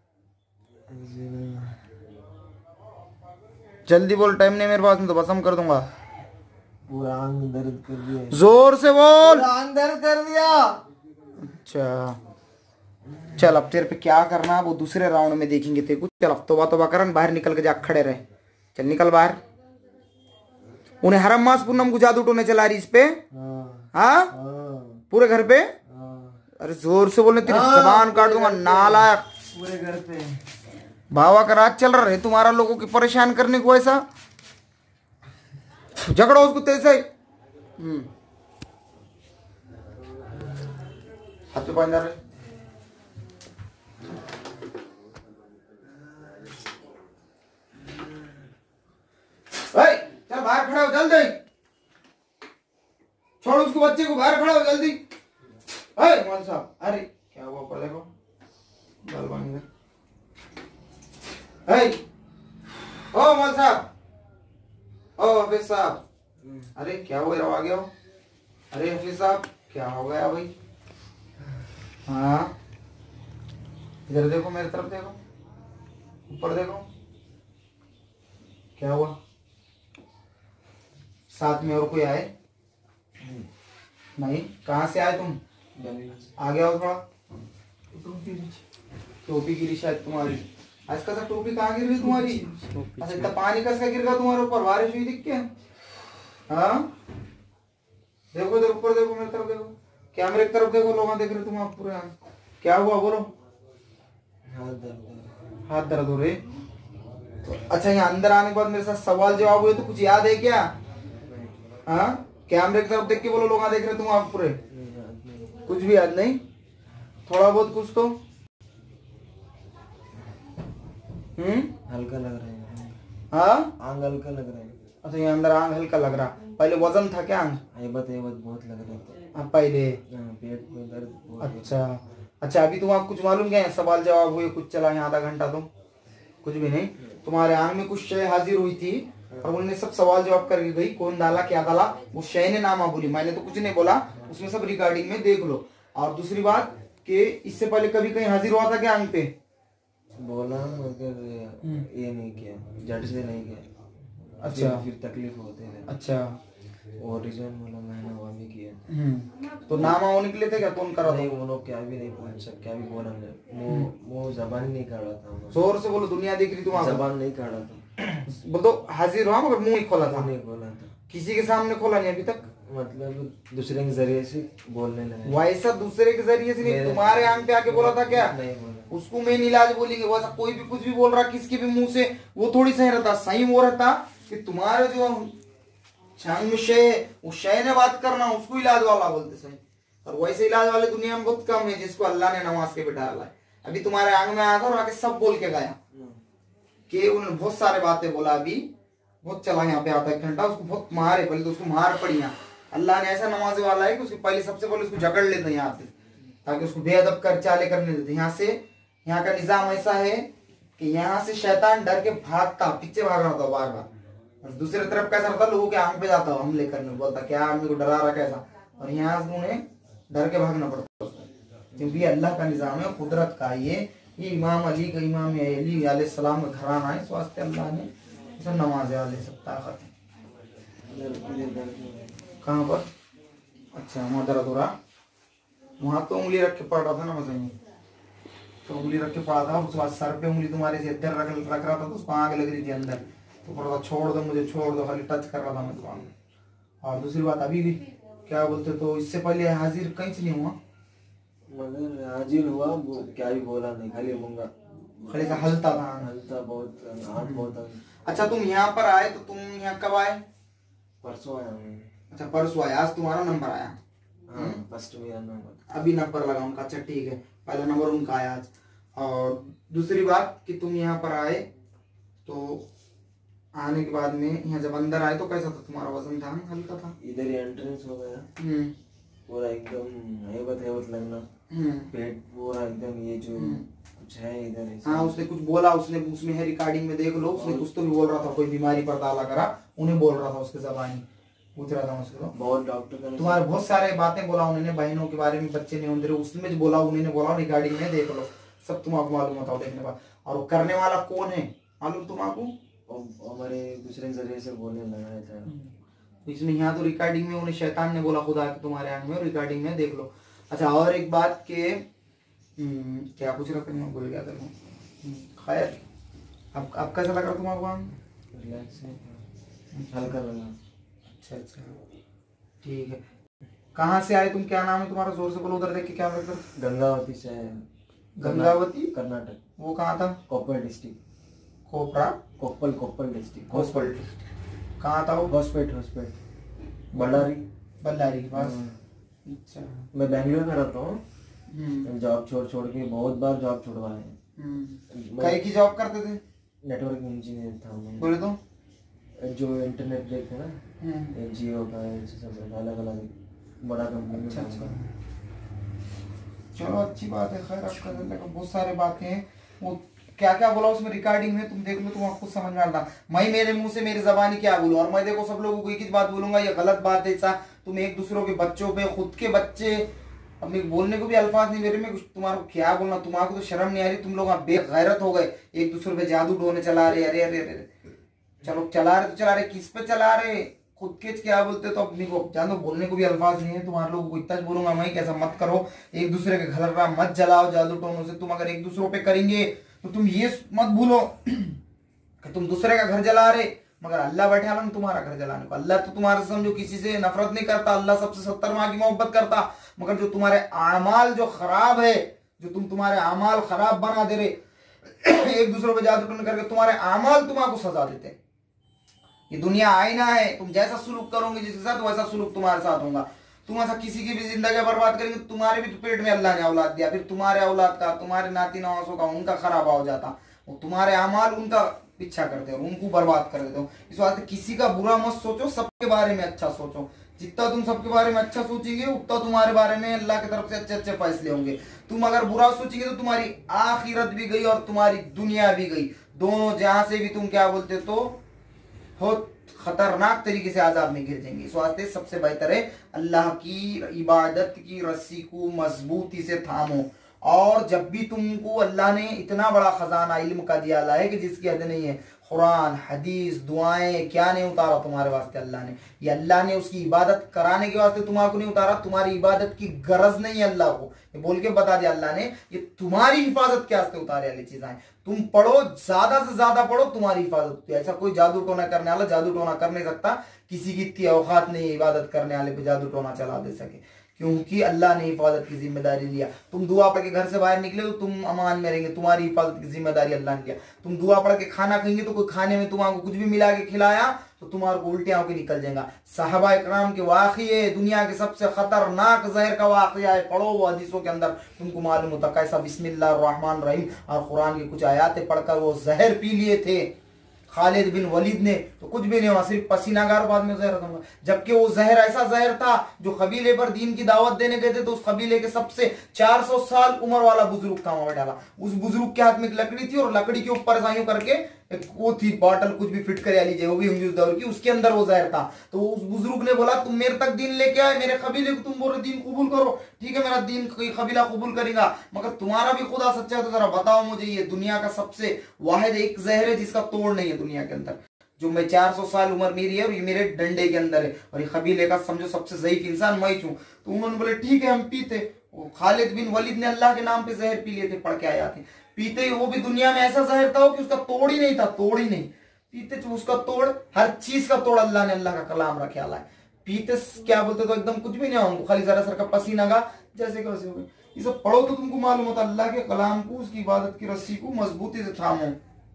जल्दी बोल, टाइम नहीं मेरे पास में, तो भस्म कर दूंगा। पूरा आंग दर्द कर दिया है। जोर से बोल। पूरा आंग दर्द कर दिया। अच्छा, चल अब तेरे पे क्या करना वो दूसरे राउंड में देखेंगे तेरे को। चल अब तोबा करन, बाहर निकल के जा खड़े रहे। चल निकल बाहर। उन्हें हरम मास पूनम को जादू टोने चला रही इस पे? हाँ, हाँ, हाँ, पूरे घर पे? हाँ, अरे जोर से बोलने, तेरी हाँ, जबान काट दूंगा नालायक। पूरे घर पे। बाबा का राज चल रहा है तुम्हारा, लोगों की परेशान करने को। ऐसा झगड़ो उसको तेज से। हाथ पे पानी डाल रहे। चल बाहर खड़ा हो जल्दी, छोड़ उसको, बच्चे को बाहर खड़ा हो जल्दी। मौलवी साहब, अरे क्या हुआ ऊपर देखो, बाल बांध दे। ओ मौलवी साहब, ओ हफीज साहब, अरे क्या हुआ, आ गया हो? अरे हफीज साहब क्या हो गया भाई? हाँ, इधर देखो, मेरी तरफ देखो, ऊपर देखो, क्या हुआ? साथ में और कोई आए? नहीं, कहाँ से आए तुम? आ गया हो थोड़ा। टोपी गिरी शायद तुम्हारी। आज का टोपी कहाँ गिर गई तुम्हारी? अच्छा इतना पानी कसका गिर गया तुम्हारे ऊपर? बारिश हुई दिख क्या? हाँ देखो इधर ऊपर देखो, मेरी तरफ देखो, कैमरे की तरफ देखो, लोग देख रहे तुम आप पूरे। क्या हुआ बोलो? हाथ दर्द हो रहे। तो अच्छा यहाँ अंदर आने के बाद मेरे साथ सवाल जवाब हुए तो कुछ याद है क्या? हाँ कैमरे की तरफ देख के बोलो, लोग देख रहे तुम आप पूरे। कुछ भी याद नहीं? थोड़ा बहुत कुछ तो हल्का लग रहा है। हाँ आंग हल्का लग रहा है। अच्छा ये अंदर आंग हल्का लग रहा। पहले वजन था क्या? आंग हेबत बहुत लग रहा था। अब पहले पेट में दर्द बहुत है। अच्छा अच्छा अभी तुम आप कुछ मालूम क्या है? सवाल जवाब हुए कुछ चला है आधा घंटा तो कुछ भी नहीं। तुम्हारे आंग में कुछ शय हाजिर हुई थी और उन्होंने सब सवाल जवाब कर गई, कौन डाला क्या डाला, वो शय ने नामा बोली, मैंने तो कुछ नहीं बोला, उसमें सब रिकॉर्डिंग में देख लो। और दूसरी बात कि इससे पहले कभी कहीं हाजिर हुआ था क्या आंग पे? बोला मगर ये नहीं किया, झट से नहीं किया। अच्छा फिर तकलीफ होते है। अच्छा ओरिजिनल वाला मैंने वो भी किया। तो नामा वो निकले थे क्या? कौन करा था? नहीं वो लोग क्या भी नहीं पूछ सकते, क्या भी बोला नहीं। वो जबान नहीं काढ़ा था। जोर से बोलो, दुनिया देख रही तुम। जबान नहीं काढ़ा था। बोल तो हाजिर हुआ मगर मुंह ही खोला था। नहीं बोला था, किसी के सामने खोला नहीं अभी तक। मतलब दूसरे के जरिए से बोलने लगा। वैसा दूसरे के जरिए से नहीं, तुम्हारे आंग पे आके बोला था क्या? नहीं बोला। उसको मेन इलाज बोलेंगे। वैसा कोई भी कुछ भी बोल रहा किसके भी मुंह से, वो थोड़ी सही रहता। सही वो रहता कि तुम्हारे जो छांग में शय, उस शय ने बात करना, उसको इलाज वाला बोलते सही। और वैसे इलाज वाले दुनिया में बहुत कम है जिसको अल्लाह ने नमाज के बिठा लाए। अभी तुम्हारे आंग में आया था और आके सब बोल के गया कि उन्होंने बहुत सारे बातें बोला। अभी बहुत चला यहाँ पे आता 1 घंटा, उसको बहुत मारे, पहले तो उसको मार पड़ी। यहाँ अल्लाह ने ऐसा नमाज वाला है कि उसको पहले सबसे पहले उसको जकड़ लेते यहाँ पे, ताकि उसको बेअदब कर चाले करने देते। यहाँ से यहाँ का निजाम ऐसा है कि यहाँ से शैतान डर के भागता, पीछे भाग रहा था बार बार। और दूसरी तरफ कैसा रहता, लोगों के आंख पे जाता हमले करने, बोलता क्या आदमी को डरा रहा कैसा। और यहाँ से उन्हें डर के भागना पड़ता है, क्योंकि अल्लाह का निजाम है, कुदरत का। ये इमाम अली का, इमाम अली अलैहि सलाम का घराना है, इस वास्ते अल्लाह ने सब नमाज वाले सब ताकत है। कहाँ पर? अच्छा वहाँ दर्द हो रहा, वहाँ तो उंगली रख के पड़ रहा था ना मसला, तो उंगली रख के पड़ा था। उसके बाद सर पे उंगली तुम्हारे से इधर रख रहा था तो उसको आग लग रही थी अंदर, तो पड़ा था छोड़ दो मुझे, छोड़ दो, खाली टच कर रहा था मैं तो। और दूसरी बात अभी भी क्या बोलते, तो इससे पहले हाजिर कहीं से नहीं हुआ? मगर हाजिर हुआ, वो क्या भी बोला नहीं, खाली मूंगा, खाली सा हलता था, हलता बहुत, हाथ बहुत। अच्छा तुम यहाँ पर आए तो तुम यहाँ कब आए? परसों आया मैं। अच्छा परसों आया, आज तुम्हारा नंबर आया? हाँ फर्स्ट मेरा नंबर, अभी नंबर लगा उनका। अच्छा ठीक है, पहला नंबर उनका आया आज। और दूसरी बात कि तुम यहाँ पर आए तो आने के बाद में यहाँ जब अंदर आए तो कैसा था? तुम्हारा वजन था? हल्का था? इधर ही एंट्रेंस हो गया, पूरा एकदम हेबत लगना, पेट पूरा एकदम ये जो कुछ है इधर। हाँ उसने कुछ बोला, उसने उसमें है रिकॉर्डिंग में देख लो, उसने कुछ तो भी बोल रहा था, कोई बीमारी पर डाला करा, उन्हें बोल रहा था, उसके जबानी पूछ रहा था मुझसे। बहुत डॉक्टर तुम्हारे बहुत सारे बातें बोला उन्होंने, बहनों के बारे में, बच्चे नहीं होते उसमें जो बोला उन्होंने बोला, रिकॉर्डिंग में देख लो सब, तुम आपको मालूम होता देखने बाद। और वो करने वाला कौन है मालूम तुम्हारा? हमारे दूसरे जरिए से बोलने लगा था। इसमें यहाँ तो रिकॉर्डिंग में उन्हें शैतान ने बोला खुदा कि तुम्हारे आंख में, रिकॉर्डिंग में देख लो। अच्छा और एक बात के क्या पूछ रहा था मैं भूल गया था। खैर अब कैसा लग रहा तुम्हारा आंख? रिलैक्स है, हल्का लगा। अच्छा अच्छा ठीक है। कहाँ से आए तुम? क्या नाम है तुम्हारा? जोर से बोलो, उधर देख के क्या मतलब। गंगावती से है। गंगावती कर्नाटक। वो कहाँ था? कोप्पल डिस्ट्रिक्ट। कोपरा? कोप्पल डिस्ट्रिक्ट। कोप्पल कहाँ था वो? हॉस्पिटल बल्लारी। बल्लारी के पास। अच्छा मैं बेंगलोर में रहता हूँ, जॉब छोड़ के बहुत बार जॉब छुड़वाए हैं। कहीं की जॉब करते थे? नेटवर्क इंजीनियर था मैं। बोले तो जो इंटरनेट देखते हैं ना, जियो का सब अलग अलग बड़ा कंपनी। अच्छा अच्छा चलो अच्छी बात है। खैर आपका बहुत सारे बातें हैं, वो क्या क्या बोला उसमें रिकॉर्डिंग में तुम देख लो, तुम आपको समझ में आता। मैं मेरे मुंह से मेरी जबानी क्या बोलूं, और मैं देखो सब लोगों को एक ही बात बोलूंगा, ये गलत बात है। ऐसा तुम एक दूसरों के बच्चों पे, खुद के बच्चे, अपने बोलने को भी अल्फाज नहीं मेरे में, तुम्हारा क्या बोलना, तुम्हारा तो शर्म नहीं आ रही? तुम लोग बेगैरत हो गए, एक दूसरे पे जादू डोने चला रहे। अरे अरे अरे चलो चला रहे तो चला रहे, किस पे चला रहे? खुद के क्या बोलते तो अपनी को जान दो, बोलने को भी अल्फाज नहीं है। तुम्हारे लोगों को इतना बोलूंगा मैं कि ऐसा मत करो, एक दूसरे के घर मत जलाओ जादू टोनों से। तुम अगर एक दूसरों पे करेंगे तो तुम ये मत भूलो कि तुम दूसरे का घर जला रहे, मगर अल्लाह बैठे आलम तुम्हारा घर जलाने को। अल्लाह तो तुम्हारे समझो किसी से नफरत नहीं करता, अल्लाह सबसे 70 माह की मोहब्बत करता। मगर जो तुम्हारे आमाल जो खराब है, जो तुम्हारे आमाल खराब बना दे रहे एक दूसरों पे जादू टोन करके, तुम्हारे आमाल तुम्हारा सजा देते। ये दुनिया आईना है, तुम जैसा सुलूक करोगे जिसके साथ वैसा सुलूक तुम्हारे साथ होगा। तुम ऐसा किसी की भी जिंदगी बर्बाद करेंगे, तुम्हारे भी तो पेट में अल्लाह ने औलाद दिया, फिर तुम्हारे औलाद का, तुम्हारे नाती नवासों का, उनका खराबा हो जाता। वो तुम्हारे अमाल उनका पीछा करते हो, उनको बर्बाद कर देते हो। इस वास्ते किसी का बुरा मत सोचो, सबके बारे में अच्छा सोचो। जितना तुम सबके बारे में अच्छा सोचेंगे उतना तुम्हारे बारे में अल्लाह की तरफ से अच्छे अच्छे फैसले होंगे। तुम अगर बुरा सोचेंगे तो तुम्हारी आखिरत भी गई और तुम्हारी दुनिया भी गई, दोनों जहां से भी तुम क्या बोलते तो बहुत खतरनाक तरीके से आजाब में गिर जाएंगे। इस वास्ते सबसे बेहतर है अल्लाह की इबादत की रस्सी को मजबूती से थामो। और जब भी तुमको अल्लाह ने इतना बड़ा खजाना इल्म का दिया है कि जिसकी हद नहीं है, कुरान हदीस दुआएं क्या नहीं उतारा तुम्हारे वास्ते अल्लाह ने। ये अल्लाह ने उसकी इबादत कराने के वास्ते तुम्हारे नहीं उतारा, तुम्हारी इबादत की गरज नहीं है अल्लाह को, ये बोल के बता दिया अल्लाह ने ये तुम्हारी हिफाजत के वास्ते उतारे वाली चीजें। तुम पढ़ो, ज्यादा से ज्यादा पढ़ो, तुम्हारी हिफाजत होती है। ऐसा कोई जादू टोना करने वाला जादू टोना कर नहीं सकता, किसी की इतनी औकात नहीं इबादत करने वाले पे जादू टोना चला दे सके, क्योंकि अल्लाह ने हिफाजत की जिम्मेदारी लिया। तुम दुआ पढ़ के घर से बाहर निकले तो तुम अमान में रहेंगे, तुम्हारी हिफाजत की जिम्मेदारी अल्लाह ने लिया। तुम दुआ पढ़ के खाना खाएंगे तो कोई खाने में तुम्हारा कुछ भी मिला के खिलाया तो तुम्हारे को उल्टियां होकर निकल जाएगा। साहबा इकराम के वाक़िए, दुनिया के सबसे खतरनाक जहर का वाक़िया है, पढ़ो वो हदीसों के अंदर तुमको मालूम होता कैसा बिस्मिल्लाहिर्रहमानिर्रहीम और कुरान की कुछ आयातें पढ़कर वो जहर पी लिए थे खालिद बिन वलीद ने, तो कुछ भी नहीं हुआ, सिर्फ पसीनागार बाद में जहर खत्म। जबकि वो जहर ऐसा जहर था जो कबीले पर दीन की दावत देने गए थे, तो उस कबीले के सबसे 400 साल उम्र वाला बुजुर्ग था वहां डाला। उस बुजुर्ग के हाथ में एक लकड़ी थी और लकड़ी के ऊपर साइयों करके एक वो थी बॉटल, कुछ भी फिट कर लीजिए, वो भी हिंदू दौर की, उसके अंदर वो जहर था। तो उस बुजुर्ग ने बोला तुम मेरे तक दीन लेके आए, मेरे कबीले को तुम बोल रहे दीन कबूल करो, ठीक है मेरा दीन कबीला कबूल करेगा, मगर तुम्हारा भी खुदा सच्चा है तो जरा बताओ मुझे, ये दुनिया का सबसे वाहिद एक जहर है जिसका तोड़ नहीं है दुनिया के अंदर, जो मैं 400 साल उम्र मेरी है और ये मेरे डंडे के अंदर है और ये कबीले का समझो सबसे ज़ईफ इंसान मैं ही हूं। तो उन्होंने बोले ठीक है हम पीते। खालिद बिन वलीद ने अल्लाह के नाम पे जहर पी लिए थे, पढ़ के आया थे, पीते ही वो भी दुनिया में ऐसा जहर था कि उसका तोड़ ही नहीं था, तोड़ ही नहीं, पीते उसका तोड़, हर चीज का तोड़ अल्लाह ने, अल्लाह का कलाम रखे अल्लाह, पीते क्या बोलते तो एकदम कुछ भी नहीं होंगे, खाली जरा सर का पसीना गा जैसे कैसे हो गए। ये सब पढ़ो तो तुमको मालूम होता अल्लाह के कलाम को, उसकी इबादत की रस्सी को मजबूती से थामो।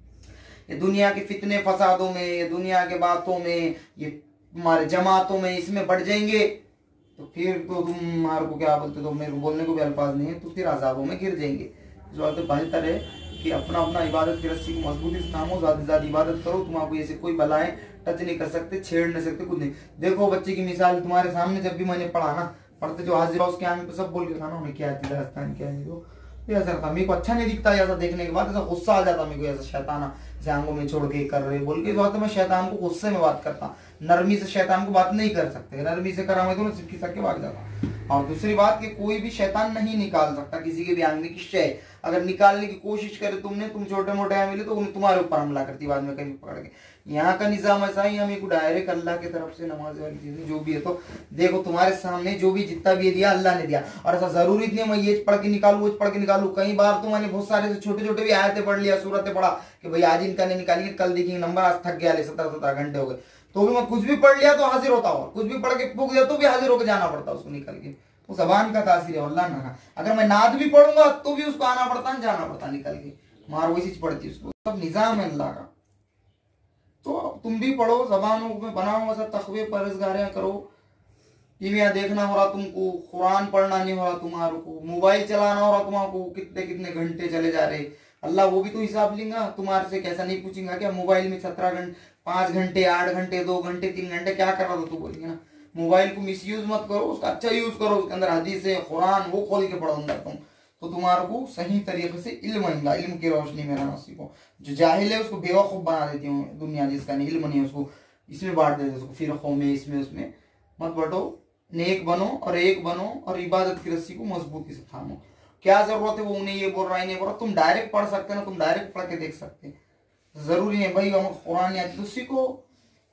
ये दुनिया के फितने फसादों में, ये दुनिया के बातों में, ये हमारे जमातों में इसमें बढ़ जाएंगे तो फिर तो तुम्हारे को क्या बोलते तो मेरे को बोलने को भी अल्फाज नहीं है, तो फिर अजाबों में गिर जाएंगे। इस बात तो बेहतर है कि अपना अपना इबादत की रस्सी को मजबूती से थामो, ज्यादा से ज्यादा इबादत करो, तुम आपको ऐसे कोई बलाएं टच नहीं कर सकते, छेड़ नहीं सकते, कुछ नहीं। देखो बच्चे की मिसाल तुम्हारे सामने जब भी मैंने पढ़ा ना, पढ़ते जो हाजिर उसके आंख पे सब बोल के खाना उन्हें क्या आती राजस्थान क्या नहीं, तो ऐसा था मेरे को अच्छा नहीं दिखता, ऐसा देखने के बाद ऐसा गुस्सा आ जाता मेरे को, ऐसा शैताना ऐसे आंखों में छोड़ के कर रहे बोल के, इस बात मैं शैतान को गुस्से में बात करता, नरमी से शैतान को बात नहीं कर सकते, नरमी से करा मैं तो सिक्की सक के भाग जाता। और दूसरी बात कि कोई भी शैतान नहीं निकाल सकता किसी के भी आंख में की शय, अगर निकालने की कोशिश करे तुमने, तुम छोटे मोटे मिले तो तुम्हारे ऊपर हमला करती बाद में कहीं पकड़ के। यहाँ का निजाम ऐसा ही, हमें को डायरेक्ट अल्लाह की तरफ से नमाज वाली चीजें जो भी है, तो देखो तुम्हारे सामने जो भी जितना भी दिया अल्लाह ने दिया, और ऐसा जरूरी नहीं मैं ये पढ़ के निकालू वो पढ़ के निकालू। कई बार तो मैंने बहुत सारे छोटे छोटे भी आयतें पढ़ लिया, सूरतें पढ़ा कि भाई आज इनका नहीं निकालिए, कल देखेंगे नंबर, आज थक गया 17 घंटे हो गए, तो भी मैं कुछ भी पढ़ लिया तो हाजिर होता हूँ, कुछ भी पढ़ के पुग दिया तो भी हाजिर होकर जाना पड़ता उसको निकल के। वो जबान का तासीर है अल्लाह ना, अगर मैं नाद भी पढ़ूंगा तो भी उसको आना पड़ता, जाना पड़ता निकल के, मार वही चीज पड़ती उसको, सब निजाम है अल्लाह का। तो तुम भी पढ़ो, जबानों में बनाओ, ऐसा तखवे परजगारियां करो, टीवियां देखना हो रहा तुमको, कुरान पढ़ना नहीं हो रहा तुम्हारे को, मोबाइल चलाना हो रहा तुम्हारे को, कितने कितने घंटे चले जा रहे, अल्लाह वो भी तो हिसाब लेगा तुम्हारे से, कैसा नहीं पूछेगा क्या मोबाइल में 17 घंटे 5 घंटे 8 घंटे 2 घंटे 3 घंटे क्या कर रहा था तू, बोलिए ना। मोबाइल को मिस यूज मत करो, उसका अच्छा यूज करो, उसके अंदर हदीस है कुरान वो खोल के पढ़ो अंदर तुम, तो तुम्हारे को सही तरीके से इल्म आएगा, इल्म की रोशनी में रहना सीखो। जो जाहिल है उसको बेवकूफ बना देती हूँ दुनिया, जिसका नहीं इल्म नहीं है उसको इसमें बांट देते, उसको फिरकों में इसमें उसमें मत बांटो, नेक बनो और एक बनो और इबादत की रस्सी को मजबूती से थामो। क्या जरूरत है वो उन्हें ये बोल रहा है नहीं बोल रहा, तुम डायरेक्ट पढ़ सकते ना, तुम डायरेक्ट पढ़ के देख सकते, जरूरी है भाई हम कुरान याद तो सीखो,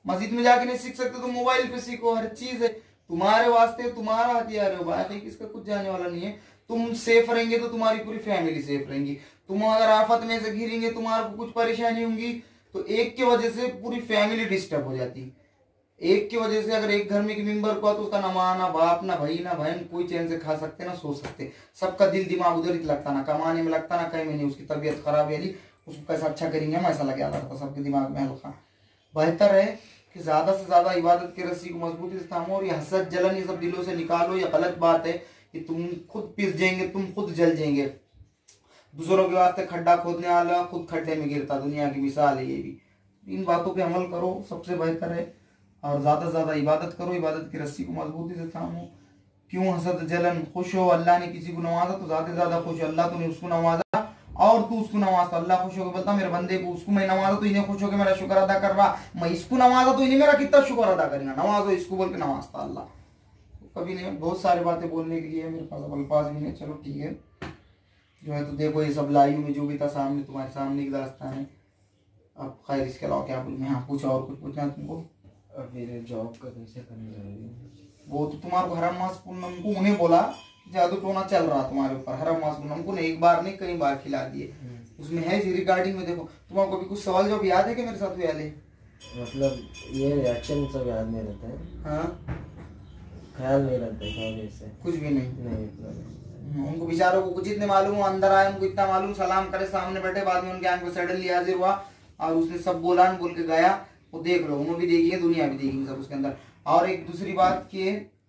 मस्जिद में जाके नहीं सीख सकते तो मोबाइल पे सीखो, हर चीज है तुम्हारे वास्ते, तुम्हारा हथियार है, बाकी किसका कुछ जाने वाला नहीं है। तुम सेफ रहेंगे तो तुम्हारी पूरी फैमिली सेफ रहेंगी। तुम अगर आफत में से घिरेंगे, तुम्हारे को कुछ परेशानी होंगी तो एक की वजह से पूरी फैमिली डिस्टर्ब हो जाती। एक की वजह से अगर एक घर में एक मेंबर को तो उसका ना माँ ना बाप ना भाई ना बहन कोई चैन से खा सकते ना सो सकते, सबका दिल दिमाग उधर ही लगता, ना कमाने में लगता ना कहीं में नहीं। उसकी तबीयत खराब है उसको कैसा अच्छा करेंगे हम, ऐसा लगे आता सबके दिमाग में हल्का। बेहतर है कि ज्यादा से ज्यादा इबादत की रस्सी को मजबूती से थामो और ये हसद जलन ये सब दिलों से निकालो। ये गलत बात है कि तुम खुद पिस जाएंगे, तुम खुद जल जाएंगे। दूसरों के वास्ते खड्डा खोदने वाला खुद खड्डे में गिरता, दुनिया की मिसाल है ये भी। इन बातों पे अमल करो, सबसे बेहतर है। और ज्यादा से ज्यादा इबादत करो, इबादत की रस्सी को मजबूती से थामो। क्यों हसद जलन, खुश हो अल्लाह ने किसी को नवाजा तो ज्यादा से ज्यादा खुश हो, अल्लाह तूने उसको नवाजा और तू उसको नवाजता, अल्लाह खुश होकर बोलता मेरे बंदे को, उसको मैं नवाजा तो इन्हें खुश होकर मेरा शुक्र अदा कर रहा, मैं इसको नवाजा तो इन्हें मेरा कितना शुक्र अदा करेगा, नवाजो इसको बोल के नवाजता अल्लाह। कभी नहीं, बहुत सारी बातें बोलने के लिए मेरे पास अब अल्फाज भी नहीं। चलो ठीक है, जो है तो देखो ये सब लाइव में जो भी था सामने, तुम्हारे सामने की दास्तान है। अब खैर इसके अलावा क्या बोलूँ, हाँ पूछा और कुछ पूछना है तुमको? फिर जॉब का कैसे करना है? वो तो तुम्हारे हरम मास पूनम को उन्हें बोला जादू टोना चल रहा तुम्हारे ऊपर, हरम मास पूनम को एक बार नहीं कई बार खिला दिए। उसमें है जी रिगार्डिंग में, देखो तुम्हारे भी कुछ सवाल जवाब याद है कि मेरे साथ हुए वाले? मतलब ये रिएक्शन सब याद नहीं रहता है? हाँ, ख्याल नहीं रहता है से कुछ भी नहीं। उनको बेचारों को कुछ इतने मालूम हो, अंदर आए उनको इतना मालूम, सलाम करे सामने बैठे, बाद में उनके आंख में सडनली हाजिर हुआ और उसने सब बोला बोल के गया। वो देख लो, उन्होंने भी देखेंगे, दुनिया भी देखेंगे सब उसके अंदर। और एक दूसरी बात कि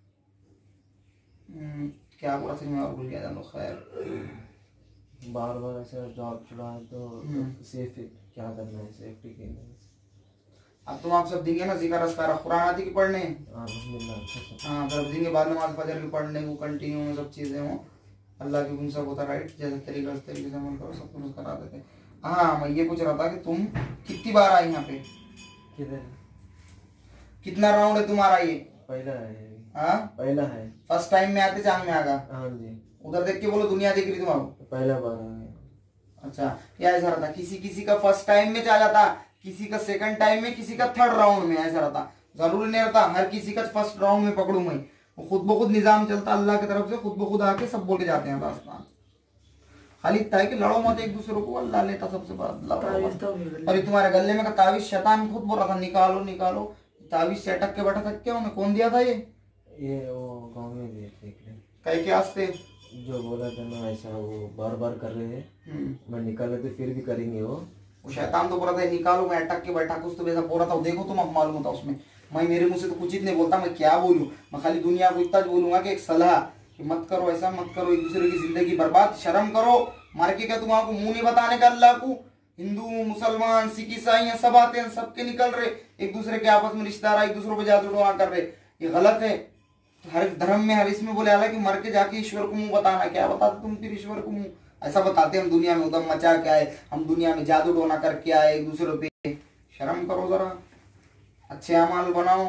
क्या बोला था मैं और भूल गया जानो। खैर बार बार ऐसे जॉब छुड़ा तो सेफ क्या करना है, सेफ्टी के लिए? अब तुम आप सब देंगे ना जिक्र अस्कारा कुरान आदि की पढ़ने, हाँ फिर देंगे बाद नमाज फजर की पढ़ने को कंटिन्यू में सब चीजें हो। अल्लाह की सब होता राइट, जैसे तरीके से अमल करो, सब कुछ करा देते। हाँ मैं ये पूछ रहा था कि तुम कितनी बार आई यहाँ पे? किधर? कितना राउंड है तुम्हारा ये? पहला है। हाँ पहला है। फर्स्ट टाइम में आते चांद में आगा? हाँ जी। उधर देख के बोलो दुनिया देख रही तुम अब? पहला बार है। अच्छा क्या ऐसा रहता, किसी किसी का फर्स्ट टाइम में चला जाता, किसी का सेकंड टाइम में, किसी का थर्ड राउंड में, ऐसा रहता। जरूरी नहीं रहता हर किसी का फर्स्ट राउंड में पकड़ू मैं। वो खुद ब खुद निजाम चलता अल्लाह की तरफ से, खुद ब खुद आके सब बोल के जाते हैं दास्तान। खाली इतना है कि लड़ो मत एक दूसरे को, अल्लाह लेता सबसे बड़ा। अरे तुम्हारे गले में का तावीज शैतान खुद बोल रहा था निकालो निकालो, तावीज से अटक के बैठा था। क्या उन्हें कौन दिया था ये वो गाँव में दिए थे कई के आस्ते जो बोला था ना ऐसा, वो बार बार कर रहे हैं, मैं निकाले तो फिर भी करेंगे वो शैतान तो बोला था निकालो, मैं अटक के बैठा कुछ तो वैसा बोल रहा था। देखो तुम अब मालूम था उसमें, मैं मेरे मुंह से तो कुछ ही नहीं बोलता, मैं क्या बोलूं। मैं खाली दुनिया को इतना बोलूंगा कि एक सलाह कि मत करो ऐसा, मत करो, एक दूसरे की जिंदगी बर्बाद, शर्म करो। मार के क्या तुम्हारा मुंह नहीं बताने का अल्लाह को? हिंदू मुसलमान सिख ईसाई सब आते हैं, सबके निकल रहे, एक दूसरे के आपस में रिश्तेदार एक दूसरे को जादू टोना कर रहे, ये गलत है। हर धर्म में हर इसमें बोले हालांकि मर के जाके ईश्वर को मुंह बताना। क्या बताते तुम फिर ईश्वर को मुंह? ऐसा बताते हम दुनिया में उदम मचा के आए, हम दुनिया में जादू टोना करके आए एक दूसरे पे। शर्म करो जरा, अच्छे अमाल बनाओ।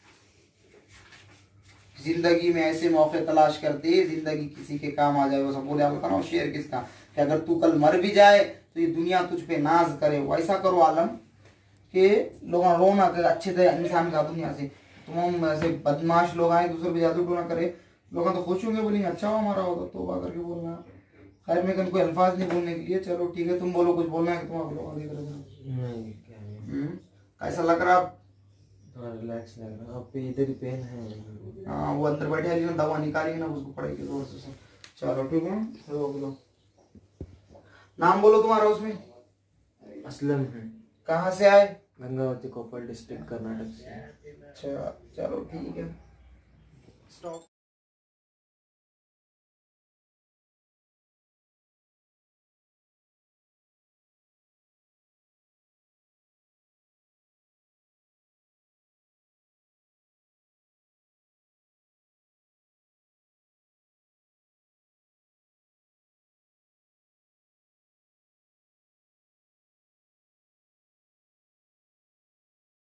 जिंदगी में ऐसे मौके तलाश करते जिंदगी किसी के काम आ जाए। वो सब बोले आप बताना शेर किसका कि अगर तू कल मर भी जाए तो ये दुनिया तुझ पे नाज करे। वैसा करो आलम कि लोग रोना करे अच्छे थे इंसान का दुनिया से। तुम ऐसे बदमाश लोग आए दूसरे पे जादू टोना करे, लोग तो खुश होंगे, बोलेंगे अच्छा हमारा होगा तौबा करके बोलना। खैर मैं कोई अल्फाज नहीं बोलने के लिए। चलो ठीक है, तुम बोलो कुछ बोलना है तुम बोलो आगे करो। कैसा लग रहा? रिलैक्स लग रहा। अब इधर ही पेन है। हाँ वो अंदर बैठे ना, दवा निकालेंगे ना उसको पड़ेगी जोर से। चलो ठीक है, बोलो नाम बोलो तुम्हारा उसमें। असलम है। कहाँ से आए? गंगावती कोपल डिस्ट्रिक्ट कर्नाटक से। अच्छा चलो ठीक है, स्टॉप।